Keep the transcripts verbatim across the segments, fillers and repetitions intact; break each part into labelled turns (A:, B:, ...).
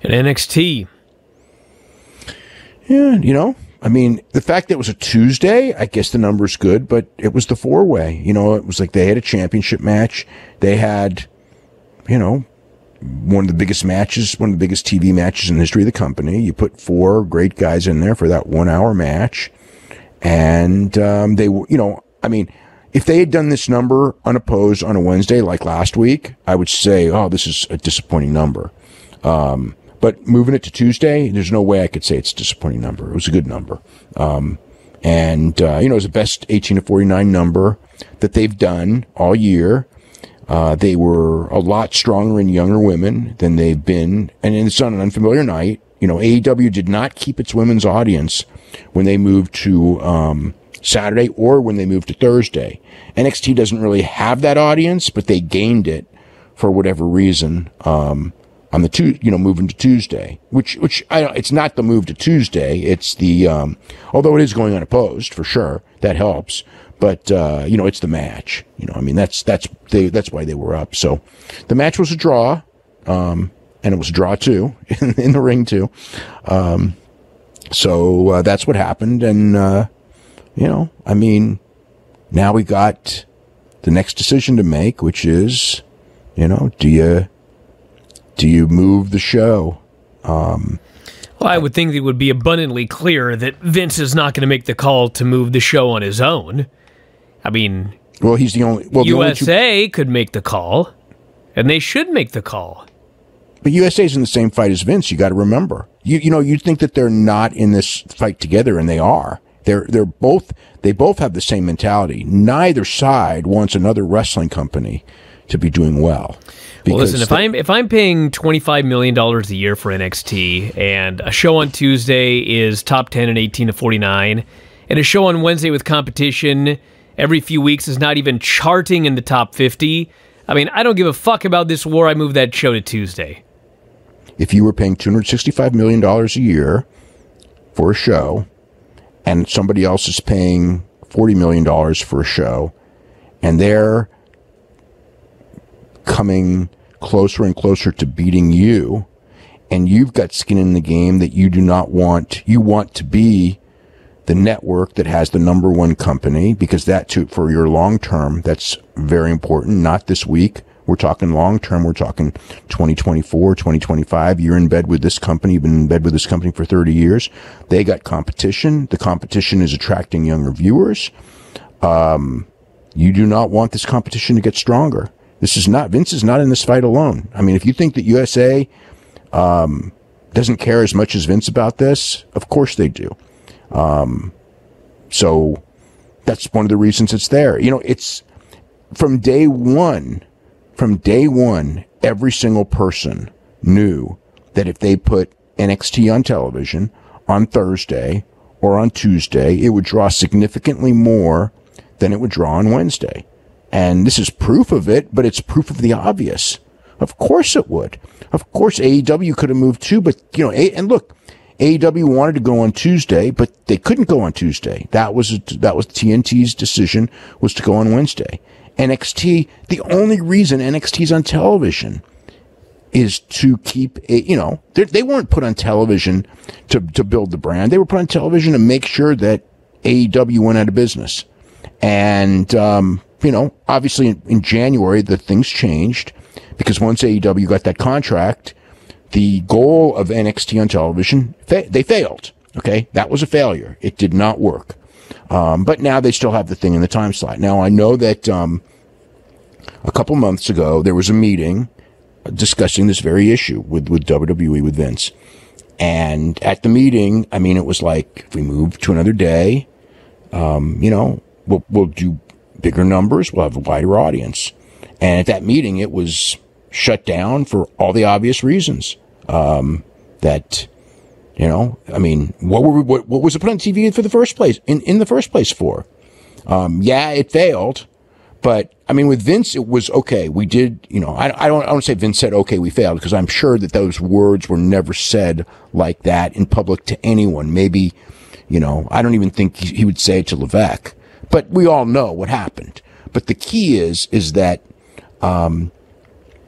A: And N X T.
B: Yeah, you know, I mean, the fact that it was a Tuesday, I guess the number's good, but it was the four-way. You know, it was like they had a championship match. They had, you know, one of the biggest matches, one of the biggest T V matches in the history of the company. You put four great guys in there for that one-hour match. And um, they, you know, I mean, if they had done this number unopposed on a Wednesday like last week, I would say, oh, this is a disappointing number. Um, but moving it to Tuesday, there's no way I could say it's a disappointing number. It was a good number. Um, and, uh, you know, it was the best eighteen to forty-nine number that they've done all year. Uh, they were a lot stronger in younger women than they've been. And it's on an unfamiliar night. You know, A E W did not keep its women's audience when they moved to um, Saturday or when they moved to Thursday. N X T doesn't really have that audience, but they gained it for whatever reason um, on the two, you know, moving to Tuesday. Which, which I don't, it's not the move to Tuesday. It's the um, although it is going unopposed for sure, that helps. But uh, you know, it's the match. You know, I mean, that's that's they, that's why they were up. So the match was a draw. Um, And it was a draw, too, in, in the ring, too. Um, so uh, that's what happened. And, uh, you know, I mean, now we got the next decision to make, which is, you know, do you do you move the show? Um,
A: well, I would think it would be abundantly clear that Vince is not going to make the call to move the show on his own. I mean,
B: well, he's the only... Well,
A: U S A
B: the only two-
A: could make the call, and they should make the call.
B: But U S A's in the same fight as Vince. You got to remember. You you know you'd think that they're not in this fight together, and they are. They're they're both they both have the same mentality. Neither side wants another wrestling company to be doing well.
A: Well, listen, if I'm if I'm paying twenty-five million dollars a year for N X T, and a show on Tuesday is top ten and eighteen to forty-nine, and a show on Wednesday with competition every few weeks is not even charting in the top fifty. I mean, I don't give a fuck about this war. I move that show to Tuesday.
B: If you were paying two hundred sixty-five million dollars a year for a show, and somebody else is paying forty million dollars for a show, and they're coming closer and closer to beating you, and you've got skin in the game that you do not want, you want to be the network that has the number one company, because that, too, for your long term, that's very important, not this week. We're talking long term. We're talking twenty twenty-four, twenty twenty-five. You're in bed with this company. You've been in bed with this company for thirty years. They got competition. The competition is attracting younger viewers. Um, you do not want this competition to get stronger. This is not, Vince is not in this fight alone. I mean, if you think that U S A um, doesn't care as much as Vince about this, of course they do. Um, so that's one of the reasons it's there. You know, it's from day one. From day one, every single person knew that if they put N X T on television on Thursday or on Tuesday, it would draw significantly more than it would draw on Wednesday. And this is proof of it, but it's proof of the obvious. Of course it would. Of course A E W could have moved too, but, you know, A- and look, A E W wanted to go on Tuesday, but they couldn't go on Tuesday. That was, that was T N T's decision, was to go on Wednesday. N X T, the only reason N X T's on television is to keep a, you know, they weren't put on television to, to build the brand. They were put on television to make sure that A E W went out of business. And, um, you know, obviously in, in January, the things changed because once A E W got that contract, the goal of N X T on television, fa- they failed. Okay. That was a failure. It did not work. Um, but now they still have the thing in the time slot. Now, I know that um, a couple months ago, there was a meeting discussing this very issue with, with W W E, with Vince. And at the meeting, I mean, it was like, if we move to another day, um, you know, we'll, we'll do bigger numbers. We'll have a wider audience. And at that meeting, it was shut down for all the obvious reasons. Um, that... You know, I mean, what were we, what, what was it put on T V for the first place, in, in the first place for? Um, yeah, it failed, but I mean, with Vince, it was okay. We did, you know, I, I don't, I don't say Vince said, okay, we failed, because I'm sure that those words were never said like that in public to anyone. Maybe, you know, I don't even think he, he would say it to Levesque, but we all know what happened. But the key is, is that, um,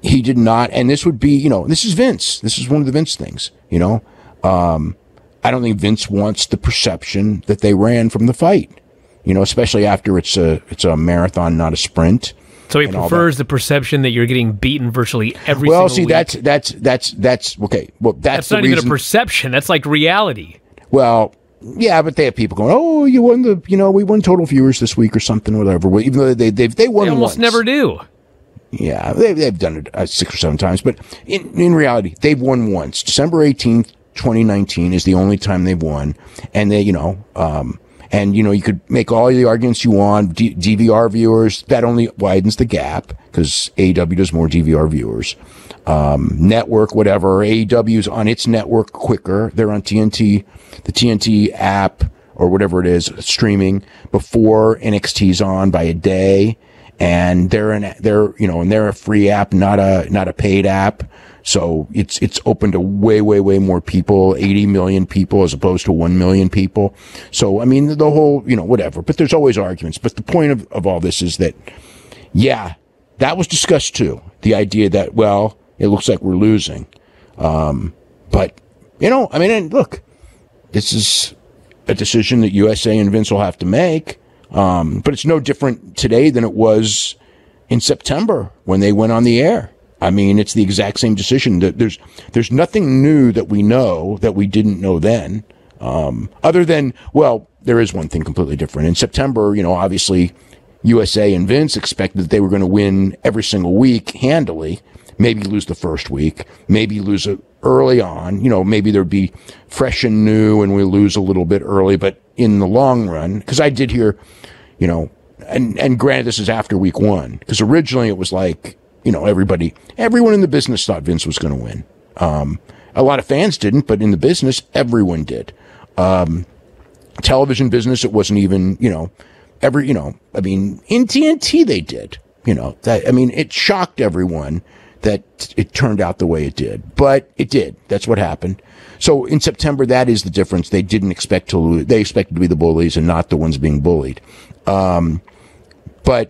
B: he did not, and this would be, you know, this is Vince. This is one of the Vince things, you know. Um, I don't think Vince wants the perception that they ran from the fight, you know, especially after it's a it's a marathon, not a sprint.
A: So he prefers the perception that you're getting beaten virtually every
B: well,
A: single
B: see,
A: week.
B: that's that's that's that's okay. Well, that's,
A: that's
B: the
A: not
B: reason.
A: even a perception. That's like reality.
B: Well, yeah, but they have people going, "Oh, you won the, you know, we won total viewers this week or something, whatever." Well, even though they they they won
A: They almost
B: once.
A: never do.
B: Yeah, they they've done it uh, six or seven times, but in in reality, they've won once. December eighteenth, twenty nineteen is the only time they've won, and they, you know, um. And, you know, you could make all the arguments you want. D- DVR viewers, that only widens the gap because A E W does more D V R viewers. Um, network, whatever. A E W's on its network quicker. They're on T N T, the T N T app or whatever it is, streaming before N X T's on by a day. And they're an, they're, you know, and they're a free app, not a, not a paid app. So it's, it's open to way, way, way more people, eighty million people as opposed to one million people. So, I mean, the, the whole, you know, whatever, but there's always arguments. But the point of, of all this is that, yeah, that was discussed too. The idea that, well, it looks like we're losing. Um, but, you know, I mean, and look, this is a decision that U S A and Vince will have to make. Um, but it's no different today than it was in September when they went on the air. I mean, it's the exact same decision. There's there's nothing new that we know that we didn't know then, um, other than, well, there is one thing completely different. In September, you know, obviously U S A and Vince expected that they were going to win every single week handily, maybe lose the first week, maybe lose it early on. You know, maybe there'd be fresh and new and we lose a little bit early, but in the long run, because I did hear, you know, and, and granted, this is after week one, because originally it was like, you know, everybody, everyone in the business thought Vince was going to win. Um, a lot of fans didn't, but in the business, everyone did. Um, television business, it wasn't even, you know, every, you know, I mean, in T N T they did, you know, that, I mean, it shocked everyone that it turned out the way it did, but it did. That's what happened. So in September, that is the difference. They didn't expect to lose. They expected to be the bullies and not the ones being bullied. Um, but,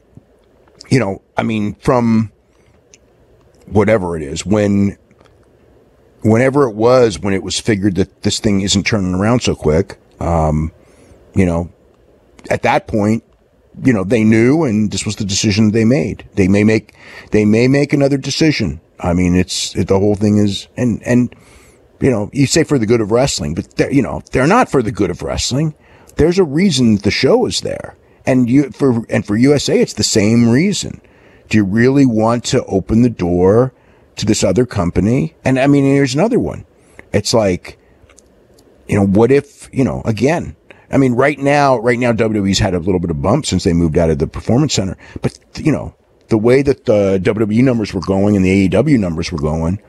B: you know, I mean, from whatever it is, when, whenever it was, when it was figured that this thing isn't turning around so quick, um, you know, at that point, you know, they knew, and this was the decision they made. They may make, they may make another decision. I mean, it's, it, the whole thing is, and, and, you know, you say for the good of wrestling, but they're, you know, they're not for the good of wrestling. There's a reason the show is there. And you, for, and for U S A, it's the same reason. Do you really want to open the door to this other company? And I mean, here's another one. It's like, you know, what if, you know, again, I mean, right now, right now, W W E's had a little bit of bump since they moved out of the Performance Center. But, you know, the way that the W W E numbers were going and the A E W numbers were going,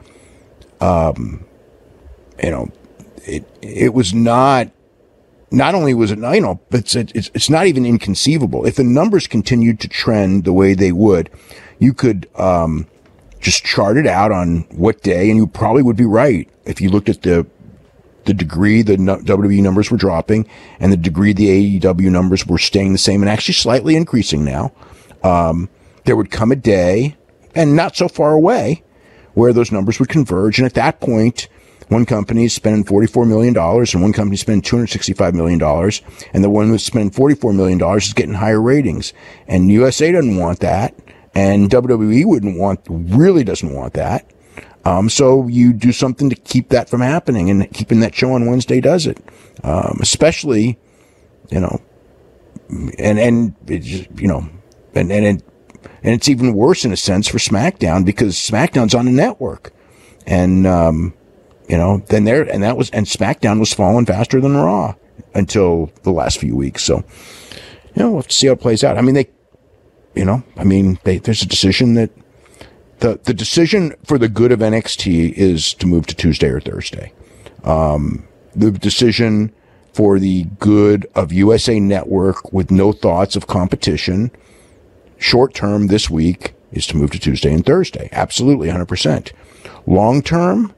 B: um, you know, it, it was not, not only was it, you know, but it's, it's, it's not even inconceivable. If the numbers continued to trend the way they would, you could, um, just chart it out on what day, and you probably would be right if you looked at the, the degree the W W E numbers were dropping and the degree the A E W numbers were staying the same and actually slightly increasing now. Um, there would come a day, and not so far away, where those numbers would converge. And at that point, one company is spending forty-four million dollars and one company is spending two hundred sixty-five million dollars. And the one that's spending forty-four million dollars is getting higher ratings. And U S A doesn't want that. And W W E wouldn't want, really doesn't want that. Um, so you do something to keep that from happening, and keeping that show on Wednesday does it. Um, especially, you know, and, and, it just, you know, and, and it, and it's even worse in a sense for SmackDown, because SmackDown's on the network. And, um, you know, then there, and that was, and SmackDown was falling faster than Raw until the last few weeks. So, you know, we'll have to see how it plays out. I mean, they, you know, I mean, they, there's a decision that, the, the decision for the good of N X T is to move to Tuesday or Thursday. Um, the decision for the good of U S A Network with no thoughts of competition, short term this week, is to move to Tuesday and Thursday. Absolutely, one hundred percent. Long term,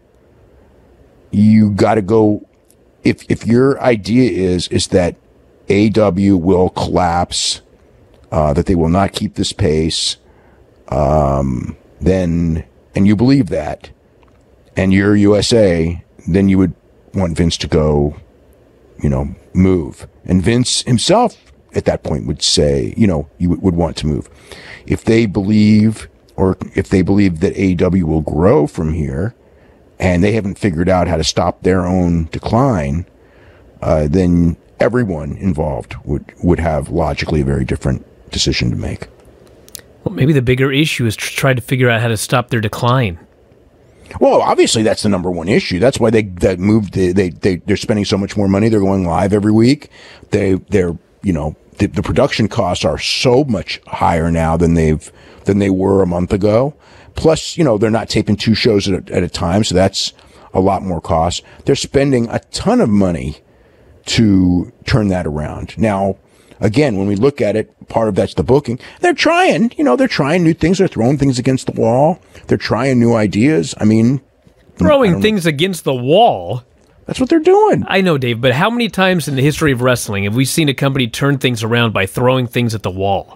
B: you got to go, if if your idea is is that A E W will collapse, uh, that they will not keep this pace, um, then, and you believe that, and you're U S A, then you would want Vince to go, you know, move. And Vince himself at that point would say, you know, you would want to move. If they believe, or if they believe that A E W will grow from here, and they haven't figured out how to stop their own decline, uh, then everyone involved would, would have logically a very different decision to make.
A: Well, maybe the bigger issue is to try to figure out how to stop their decline.
B: Well, obviously that's the number one issue. That's why they that moved. They they, they they're spending so much more money. They're going live every week. They they're you know the, the production costs are so much higher now than they've than they were a month ago. Plus, you know, they're not taping two shows at a, at a time, so that's a lot more cost. They're spending a ton of money to turn that around. Now, again, when we look at it, part of that's the booking. They're trying, you know, they're trying new things. They're throwing things against the wall. They're trying new ideas. I mean,
A: throwing
B: I
A: things know. against the wall.
B: That's what they're doing.
A: I know, Dave, but how many times in the history of wrestling have we seen a company turn things around by throwing things at the wall?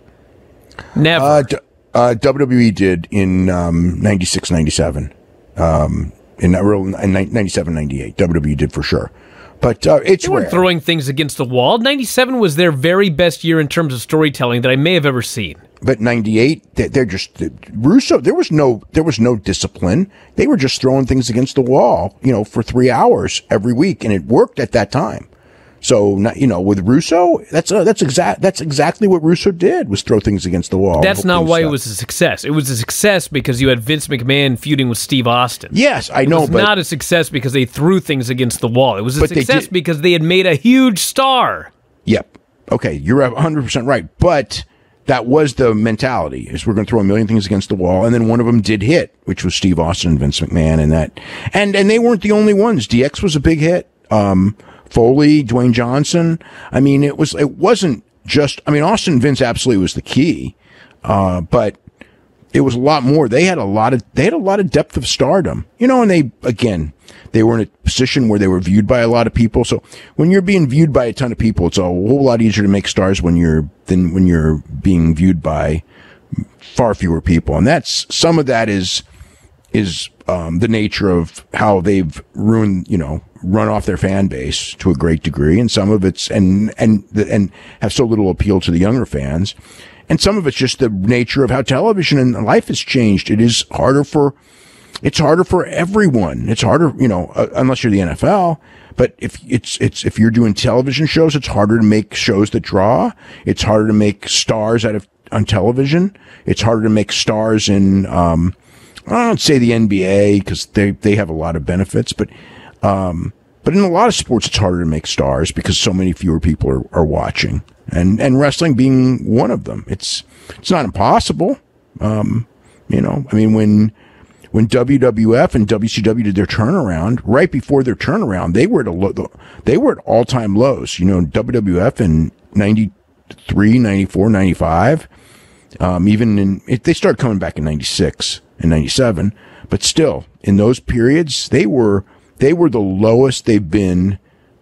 A: Never.
B: Uh, d- uh, W W E did in um, ninety-six, ninety-seven. Um, in, in ninety-seven, ninety-eight. W W E did for sure. But uh, it's
A: they weren't
B: rare.
A: throwing things against the wall. ninety-seven was their very best year in terms of storytelling that I may have ever seen.
B: But ninety-eight, they're just Russo. There was no, there was no discipline. They were just throwing things against the wall, you know, for three hours every week, and it worked at that time. So, you know, with Russo, that's uh, that's exact that's exactly what Russo did, was throw things against the wall.
A: That's not why
B: stuff.
A: it was a success. It was a success because you had Vince McMahon feuding with Steve Austin.
B: Yes, I know,
A: it was
B: but
A: not a success because they threw things against the wall. It was a
B: but
A: success because they had made a huge star.
B: Yep. Okay, you're one hundred percent right. But that was the mentality, is we're going to throw a million things against the wall, and then one of them did hit, which was Steve Austin and Vince McMahon, and that, and and they weren't the only ones. D X was a big hit. Um, Foley, Dwayne Johnson. I mean, it was, it wasn't just, I mean, Austin and Vince absolutely was the key. Uh, but it was a lot more. They had a lot of, they had a lot of depth of stardom, you know, and they, again, they were in a position where they were viewed by a lot of people. So when you're being viewed by a ton of people, it's a whole lot easier to make stars when you're, than when you're being viewed by far fewer people. And that's, some of that is, is, um, the nature of how they've ruined, you know, run off their fan base to a great degree. And some of it's, and, and, and have so little appeal to the younger fans. And some of it's just the nature of how television and life has changed. It is harder for, it's harder for everyone. It's harder, you know, uh, unless you're the N F L. But if it's, it's, if you're doing television shows, it's harder to make shows that draw. It's harder to make stars out of, on television. It's harder to make stars in, um, I don't say the N B A because they, they have a lot of benefits, but, um, but in a lot of sports, it's harder to make stars because so many fewer people are, are watching, and, and wrestling being one of them. It's, it's not impossible. Um, you know, I mean, when, when W W F and W C W did their turnaround, right before their turnaround, they were at a low, they were at all time lows. You know, W W F in ninety-three, ninety-four, ninety-five, um, even in, it, they started coming back in ninety-six and ninety-seven, but still in those periods, they were, they were the lowest they've been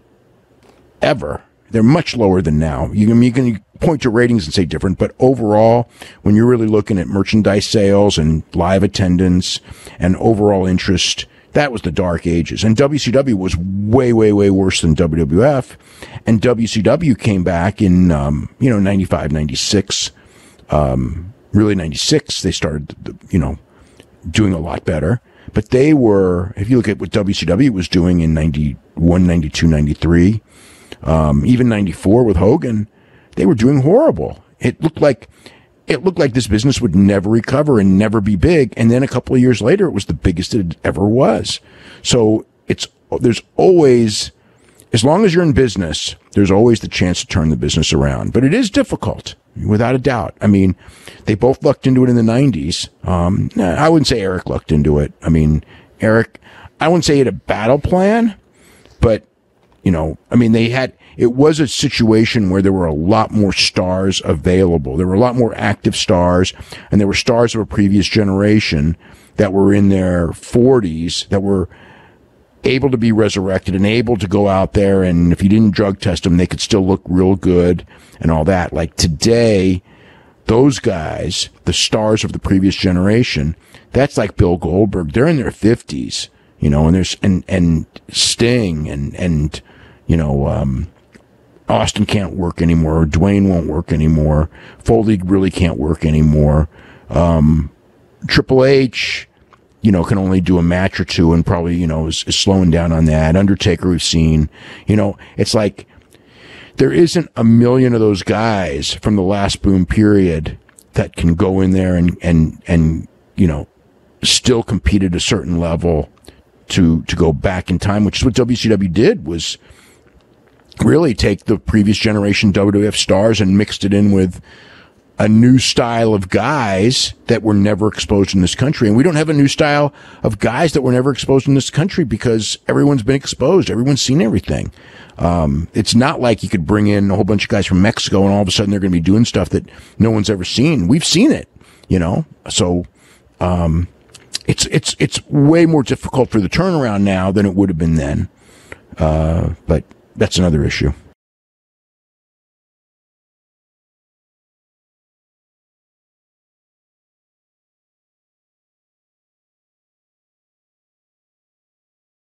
B: ever. They're much lower than now. You can, you can point to ratings and say different, but overall, when you're really looking at merchandise sales and live attendance and overall interest, that was the dark ages. And W C W was way, way, way worse than W W F. And W C W came back in, um, you know, ninety-five, ninety-six, um, really ninety-six. They started, you know, doing a lot better. But they were, if you look at what W C W was doing in ninety-one, ninety-two, ninety-three, um, even ninety-four with Hogan, they were doing horrible. It looked like, it looked like this business would never recover and never be big. And then a couple of years later, it was the biggest it ever was. So it's, there's always, as long as you're in business, there's always the chance to turn the business around. But it is difficult, without a doubt. I mean, they both lucked into it in the nineties. Um, I wouldn't say Eric lucked into it. I mean, Eric, I wouldn't say he had a battle plan, but, you know, I mean, they had, it was a situation where there were a lot more stars available. There were a lot more active stars, and there were stars of a previous generation that were in their forties that were able to be resurrected and able to go out there, and if you didn't drug test them, they could still look real good and all that. Like today, those guys, the stars of the previous generation, that's like Bill Goldberg. They're in their fifties, you know, and there's, and, and Sting and, and, you know, um, Austin can't work anymore. Dwayne won't work anymore. Foley really can't work anymore. Um, Triple H, you know, can only do a match or two and probably, you know, is, is slowing down on that. Undertaker, we've seen, you know, it's like there isn't a million of those guys from the last boom period that can go in there and, and, and, you know, still compete at a certain level to, to go back in time, which is what W C W did, was really take the previous generation W W F stars and mixed it in with a new style of guys that were never exposed in this country. And we don't have a new style of guys that were never exposed in this country because everyone's been exposed. Everyone's seen everything. Um, it's not like you could bring in a whole bunch of guys from Mexico and all of a sudden they're going to be doing stuff that no one's ever seen. We've seen it, you know? So, um, it's, it's, it's way more difficult for the turnaround now than it would have been then. Uh, but that's another issue.